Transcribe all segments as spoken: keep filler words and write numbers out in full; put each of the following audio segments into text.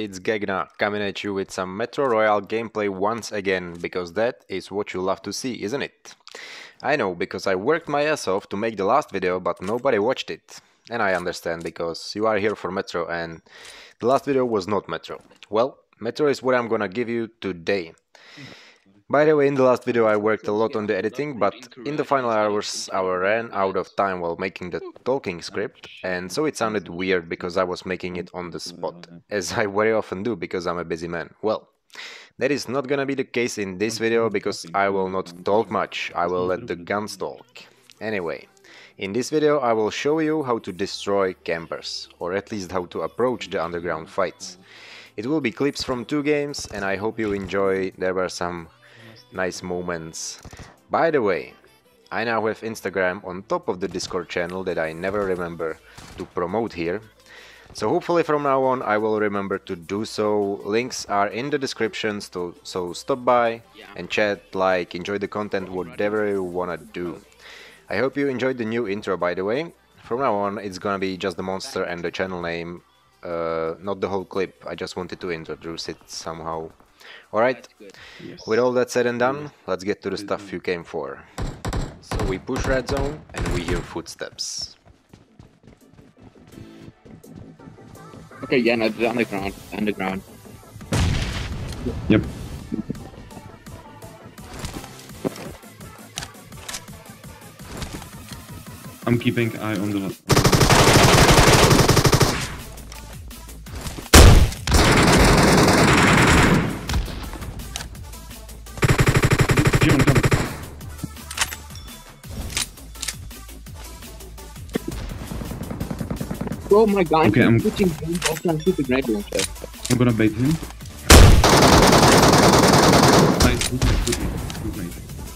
it's Gegna coming at you with some Metro Royale gameplay once again, because that is what you love to see, isn't it? I know, because I worked my ass off to make the last video, but nobody watched it. And I understand, because you are here for Metro and the last video was not Metro. Well, Metro is what I'm gonna give you today. By the way, in the last video I worked a lot on the editing, but in the final hours I ran out of time while making the talking script, and so it sounded weird because I was making it on the spot, as I very often do because I'm a busy man. Well, that is not gonna be the case in this video because I will not talk much, I will let the guns talk. Anyway, in this video I will show you how to destroy campers, or at least how to approach the underground fights. It will be clips from two games and I hope you enjoy. There were some nice moments. By the way, I now have Instagram on top of the Discord channel that I never remember to promote here. So hopefully from now on I will remember to do so. Links are in the descriptions, to, so stop by and chat, like, enjoy the content, whatever you wanna do. I hope you enjoyed the new intro, by the way. From now on it's gonna be just the monster and the channel name, uh, not the whole clip. I just wanted to introduce it somehow. Alright, yes. With all that said and done, let's get to the stuff you came for. So we push red zone and we hear footsteps. Okay, yeah, no, the underground, underground. Yep. I'm keeping eye on the left. Oh my god, okay, I'm putting him off on stupid grenade launcher. I'm gonna bait him. Nice, good night, good night, good night.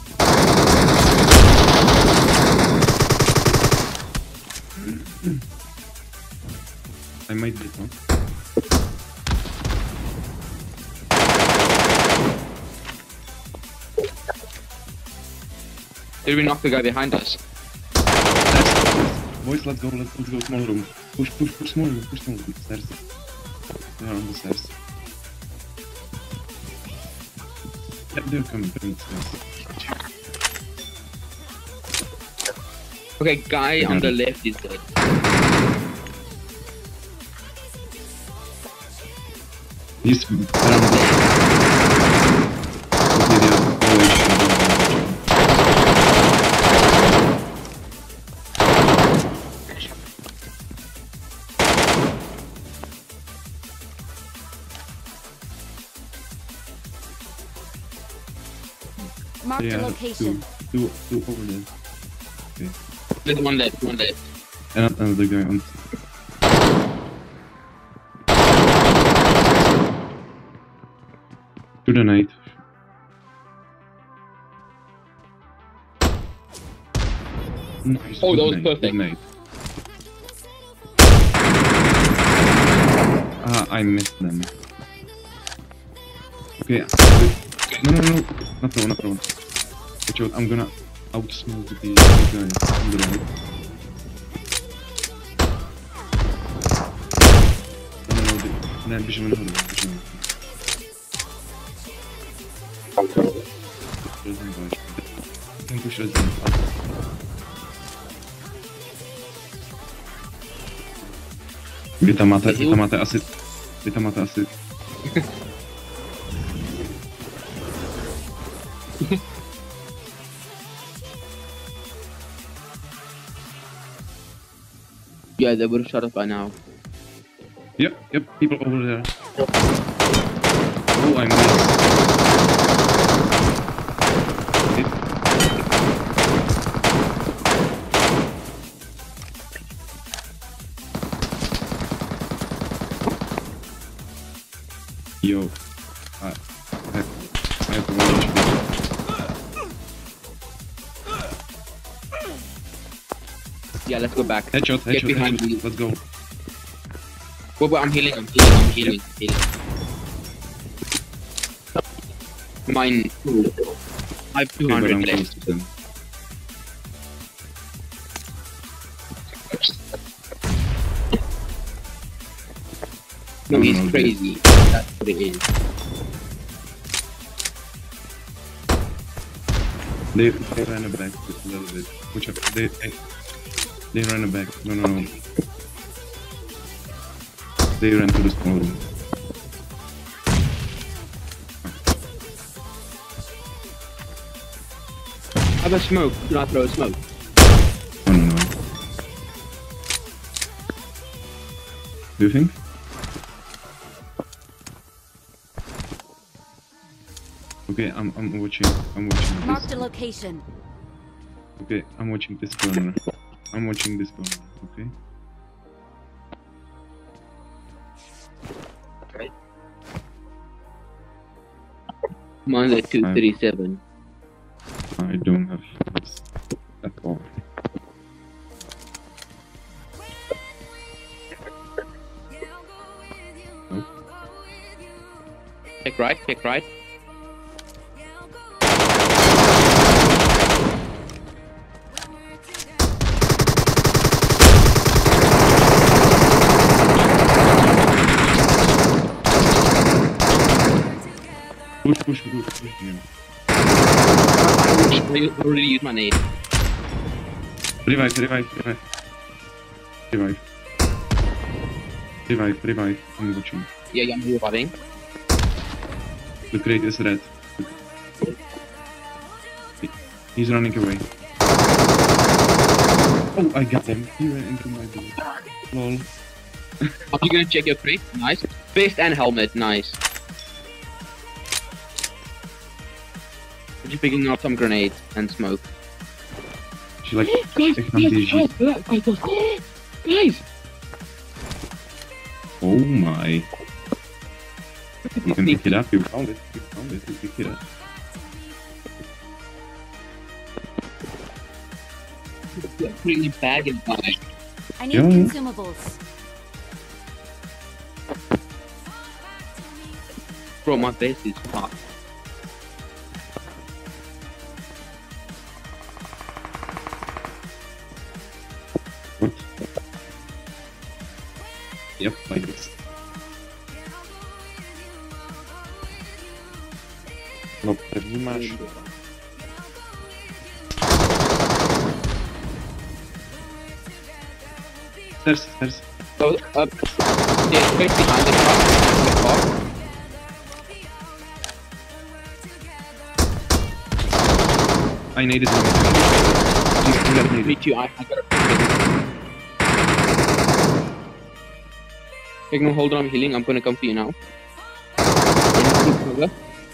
I might beat one. Did we knock the guy behind us? Boys, let's go, let's, let's go small room. Push, push, push small room, push small room. Stairs. They are on the stairs. Yep, they're coming, they're on the stairs. Okay, guy on the left is dead. He's... they're on the... Mark yeah, the location. Two, two, two over there. Okay. There's one left, one left. And another guy on. To the night. Nice. Oh, that was night, perfect. Night. Ah, I missed them. Okay. No, no, no, not pro, not pro. Watch out, I'm gonna outsmoke the, the guy on the right. No, no, no, the... no, vision on hold, vision on hold. Resin boy. You can push resin. Vy tam máte, vy tam máte asi... Vy tam máte asi... Yeah, they would have shot us by now. Yep, yep, people over there. Oh, I missed. Yo, I, I, I have to watch this. Yeah, let's go back. Headshot, headshot, Get behind headshot. me. Let's go. Wait, wait, I'm healing, I'm healing, I'm healing, healing. Mine. I have two Okay, but hundred I'm close left. to them. No, No, he's no, no, crazy. That's what it is. They they ran it back just a little bit. Which they they, they ran it back. No no no. They ran to the small room. How about smoke? Do not throw smoke. No no no. Do you think? Okay, I'm I'm watching. I'm watching Marked a this. location. Okay, I'm watching this corner. I'm watching this corner. Okay. Okay. Mine's at two thirty-seven. I don't have this at all. Nope. Pick right, pick right. Push, push, push, push. Yeah. I already used my nade. Revive, revive, revive. Revive. Revive, revive. I'm watching. Yeah, yeah, I'm reviving. The crate is red. He's running away. Oh, I got him. He ran into my door. Lol. Are you gonna check your crate? Nice. Vest and helmet, nice. Are you picking up some grenades and smoke? She like Guys, picked up guys, these. guys, guys, guys, guys, guys! Oh my. You can pick it up. You found it. You found it. You pick it up. Putting the bag in the bag. I need Yeah. consumables. Bro, my vest is fucked. What? Yep, like this. No, pewnie masz. Stairs, stairs. So, uh, yeah, straight behind the car. The car. I needed him. Please do not need Me it. too, I, I gotta. Ignore, hold on, I'm healing. I'm gonna come for you now. Over.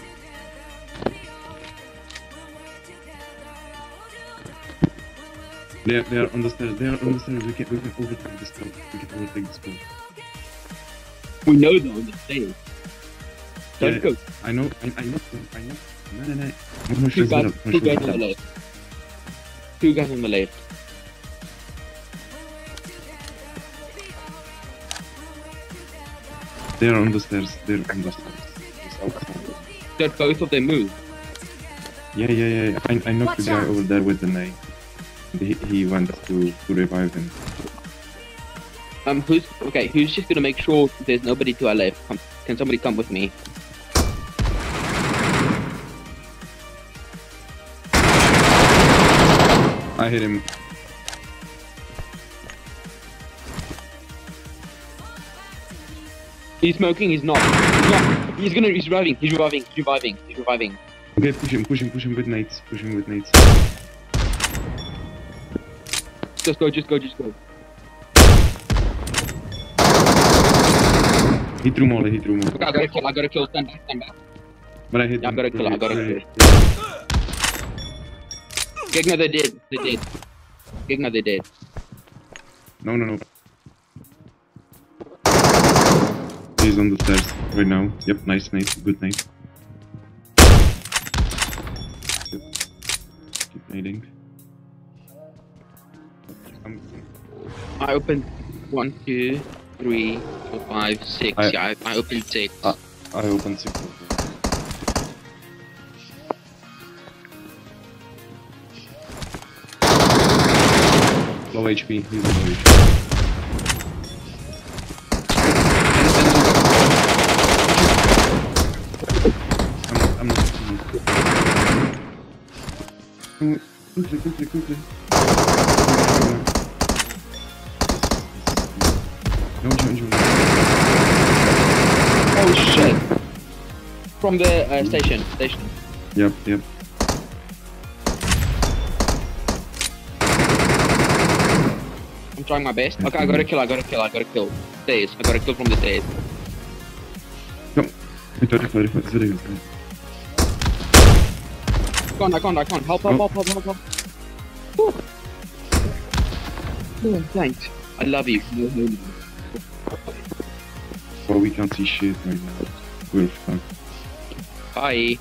They are, they are on the stairs. They are on the stairs. We can we can overtake this spot. We can overtake this spot. We know they're on the stairs. Don't Yeah, go. I know. I, I know. I know. No, no, no. No, no, Two shut guys, up. No, two shut guys on up. the left. Two guys on the left. They are on the stairs. They're on the stairs. It's outside. Did both of them move? Yeah, yeah, yeah. I, I knocked the Watch guy out. over there with the knife. He, he went to, to revive him. Um, who's okay? Who's just gonna make sure there's nobody to our left? Come, can somebody come with me? I hit him. He's smoking. He's not. He's not. He's gonna. He's reviving. He's reviving. He's reviving. He's reviving. Okay, push him, push him, push him with nades. Push him with nades. Just go. Just go. Just go. He threw molly, he threw molly. Okay, I gotta kill. I gotta kill. Stand back. Stand back. But I hit Yeah, I him. gotta kill, I gotta Yeah, kill. yeah. Gegner, they did. They did. Gegner, they did. No, no, no. He's on the stairs right now. Yep, nice nade. Good nade. Yep. Keep nading. I'm, I opened one, two, three, four, five, six. I- yeah, I, I opened six. Uh, I opened six. Low H P. He's low H P. Quickly, quickly, quickly. No, John, John. Oh shit! From the uh, station, station. Yep, yep. I'm trying my best. Okay, I got a kill, I got a kill, I got a kill. Stairs, I got a kill from the stairs. Come. Wait, wait, wait, wait, wait, wait. I can't, I can't, I can't. Help, help, help, help, help, help. Oh, oh thanks. I love you. Well, we can't see shit right now. We're fucked. Bye.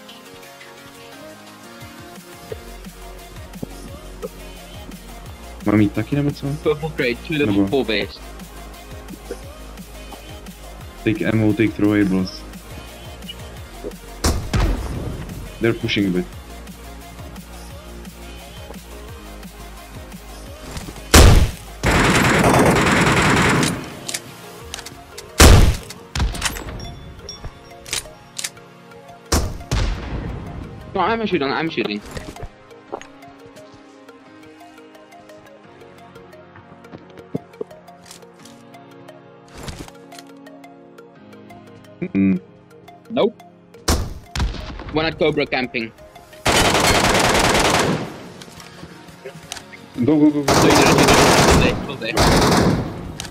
Mám jít taky nebo co? Purple crate, two level Nebo- four base. Take ammo, take throwables. They're pushing a bit. No, I'm shooting, I'm shooting. Mm. Nope. One at Cobra camping. Go, go, go, go. Still there, still there, still there.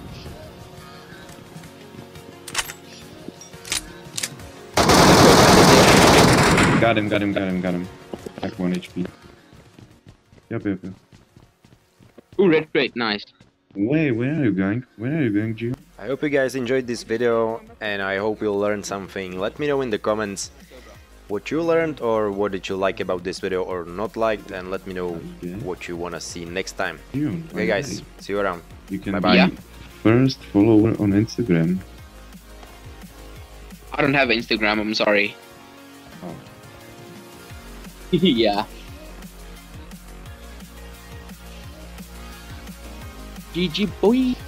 Got him, got him, got him, got him. Back one H P. Yep, yep, yep. Ooh, red crate, nice. Wait, where are you going? Where are you going, Gio? I hope you guys enjoyed this video and I hope you learned something. Let me know in the comments what you learned or what did you like about this video or not liked, and let me know Okay. what you wanna see next time. Gio, Okay guys, see you around. You can Bye-bye. be Yeah. first follower on Instagram. I don't have Instagram, I'm sorry. Oh. Yeah. G G boy.